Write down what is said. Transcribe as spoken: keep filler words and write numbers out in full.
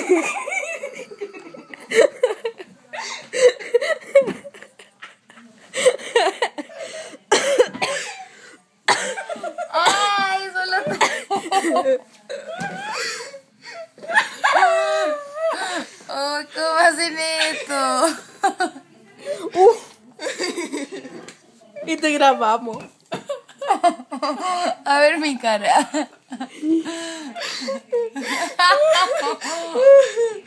Ay, solo. Oh, ¿cómo hacen esto? Uh. Y te grabamos. A ver mi cara.